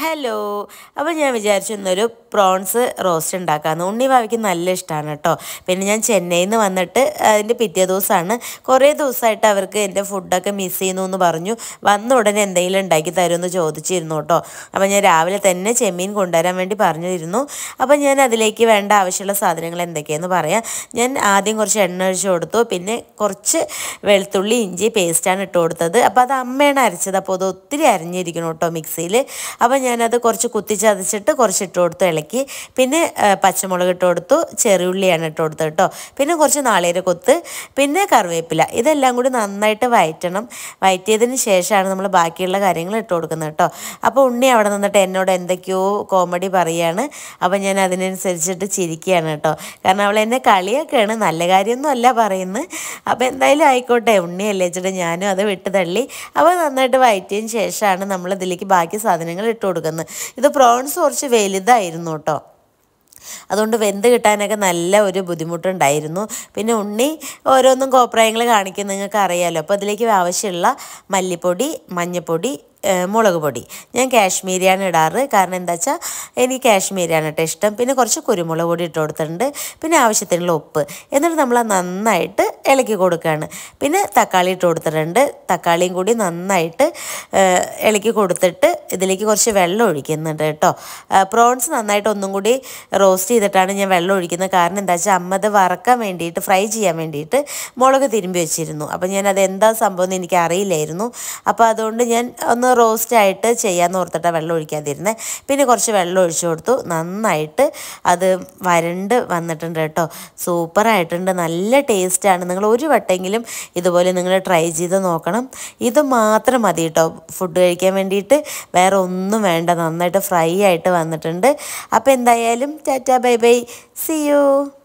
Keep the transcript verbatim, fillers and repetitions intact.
Hello. അപ്പോൾ ഞാൻ വിചാരിച്ചു ഇന്നൊരു പ്രോൺസ് റോസ്റ്റ് ഉണ്ടാക്കാമെന്ന്. ഉണ്ണി ഭാവിക്ക് നല്ല ഇഷ്ടമാണ് കേട്ടോ. പിന്നെ ഞാൻ ചെന്നൈയിൽ നിന്ന് വന്നിട്ട് അതിൻ്റെ പിറ്റേ ദിവസമാണ്. കുറേ ദിവസമായിട്ട് അവർക്ക് എൻ്റെ ഫുഡൊക്കെ മിസ് ചെയ്യുന്നു എന്ന് പറഞ്ഞു. വന്ന ഉടനെ എന്തെങ്കിലും ഉണ്ടാക്കി തരുമെന്ന് ചോദിച്ചിരുന്നു കേട്ടോ. അപ്പോൾ ഞാൻ രാവിലെ തന്നെ ചെമ്മീൻ കൊണ്ടുവരാൻ വേണ്ടി പറഞ്ഞിരുന്നു. അപ്പോൾ ഞാൻ അതിലേക്ക് വേണ്ട ആവശ്യമുള്ള സാധനങ്ങൾ എന്തൊക്കെയാണെന്ന് പറയാം. ഞാൻ ആദ്യം കുറച്ച് എണ്ണ ഒഴിച്ച് കൊടുത്തു. പിന്നെ കുറച്ച് വെളുത്തുള്ളി ഇഞ്ചി പേസ്റ്റാണ് ഇട്ട് കൊടുത്തത്. അപ്പോൾ അത് അമ്മയാണ് അരച്ചത്. അപ്പോൾ അത് ഒത്തിരി അരിഞ്ഞിരിക്കണം കേട്ടോ മിക്സിയിൽ. അപ്പോൾ ഞാനത് കുറച്ച് കുത്തിച്ചതച്ചിട്ട് കുറച്ച് ഇട്ട് കൊടുത്തു ഇളക്കി. പിന്നെ പച്ചമുളക് ഇട്ട് കൊടുത്തു, ചെറിയുള്ളിയാണ് ഇട്ട് കൊടുത്തത് കേട്ടോ. പിന്നെ കുറച്ച് നാളികേര കൊത്ത്, പിന്നെ കറിവേപ്പില. ഇതെല്ലാം കൂടി നന്നായിട്ട് വഴറ്റണം. വഴറ്റിയതിന് ശേഷമാണ് നമ്മൾ ബാക്കിയുള്ള കാര്യങ്ങൾ ഇട്ട് കൊടുക്കുന്നത് കേട്ടോ. അപ്പോൾ ഉണ്ണി അവിടെ നിന്നിട്ട് എന്നോട് എന്തൊക്കെയോ കോമഡി പറയുകയാണ്. അപ്പോൾ ഞാൻ അതിനനുസരിച്ചിട്ട് ചിരിക്കുകയാണ് കേട്ടോ. കാരണം അവൾ എന്നെ കളിയൊക്കെയാണ്, നല്ല കാര്യമൊന്നും അല്ല പറയുന്നത്. അപ്പോൾ എന്തായാലും ആയിക്കോട്ടെ, ഉണ്ണി അല്ലേ വെച്ചിട്ട് ഞാനും അത് വിട്ട് തള്ളി. അപ്പോൾ നന്നായിട്ട് വഴറ്റിയതിന് ശേഷമാണ് നമ്മൾ ഇതിലേക്ക് ബാക്കി സാധനങ്ങൾ ഇട്ട് കൊടുക്കുന്നത്. ഇത് പ്രോൺസ് കുറച്ച് വലുതായിരുന്നു കേട്ടോ. അതുകൊണ്ട് വെന്ത് കിട്ടാനൊക്കെ നല്ല ഒരു ബുദ്ധിമുട്ടുണ്ടായിരുന്നു. പിന്നെ ഉണ്ണി ഓരോന്നും കോപ്രായങ്ങൾ കാണിക്കും, നിങ്ങൾക്ക് അറിയാമല്ലോ. അപ്പോൾ അതിലേക്ക് ആവശ്യമുള്ള മല്ലിപ്പൊടി, മഞ്ഞൾപ്പൊടി, മുളക് പൊടി. ഞാൻ കാശ്മീരിയാണ് ഇടാറ്. കാരണം എന്താ വെച്ചാൽ എനിക്ക് കാശ്മീരിയാണ് കേട്ടോ ഇഷ്ടം. പിന്നെ കുറച്ച് കുരുമുളക് പൊടി ഇട്ട് കൊടുത്തിട്ടുണ്ട്. പിന്നെ ആവശ്യത്തിനുള്ള ഉപ്പ്. എന്നിട്ട് നമ്മൾ നന്നായിട്ട് ഇളക്കി കൊടുക്കുകയാണ്. പിന്നെ തക്കാളി ഇട്ട് കൊടുത്തിട്ടുണ്ട്. തക്കാളിയും കൂടി നന്നായിട്ട് ഇളക്കി കൊടുത്തിട്ട് ഇതിലേക്ക് കുറച്ച് വെള്ളം ഒഴിക്കുന്നുണ്ട് കേട്ടോ. പ്രോൺസ് നന്നായിട്ട് ഒന്നും കൂടി റോസ്റ്റ് ചെയ്തിട്ടാണ് ഞാൻ വെള്ളം ഒഴിക്കുന്നത്. കാരണം എന്താ വെച്ചാൽ അമ്മ അത് വറക്കാൻ വേണ്ടിയിട്ട്, ഫ്രൈ ചെയ്യാൻ വേണ്ടിയിട്ട് മുളക് തിരുമ്പി വെച്ചിരുന്നു. അപ്പോൾ ഞാൻ അതെന്താ സംഭവം എന്ന് എനിക്ക് അറിയില്ലായിരുന്നു. അപ്പോൾ അതുകൊണ്ട് ഞാൻ ഒന്ന് റോസ്റ്റായിട്ട് ചെയ്യാമെന്ന് ഓർത്തിട്ടാണ് വെള്ളം ഒഴിക്കാതിരുന്നത്. പിന്നെ കുറച്ച് വെള്ളം ഒഴിച്ചു കൊടുത്തു. നന്നായിട്ട് അത് വരണ്ട് വന്നിട്ടുണ്ട് കേട്ടോ. സൂപ്പറായിട്ടുണ്ട്, നല്ല ടേസ്റ്റാണ്. നിങ്ങൾ ഒരു വട്ടെങ്കിലും ഇതുപോലെ നിങ്ങൾ ട്രൈ ചെയ്ത് നോക്കണം. ഇത് മാത്രം മതി കേട്ടോ ഫുഡ് കഴിക്കാൻ വേണ്ടിയിട്ട്, വേറെ ഒന്നും വേണ്ട. നന്നായിട്ട് ഫ്രൈ ആയിട്ട് വന്നിട്ടുണ്ട്. അപ്പോൾ എന്തായാലും tata bye bye, see U.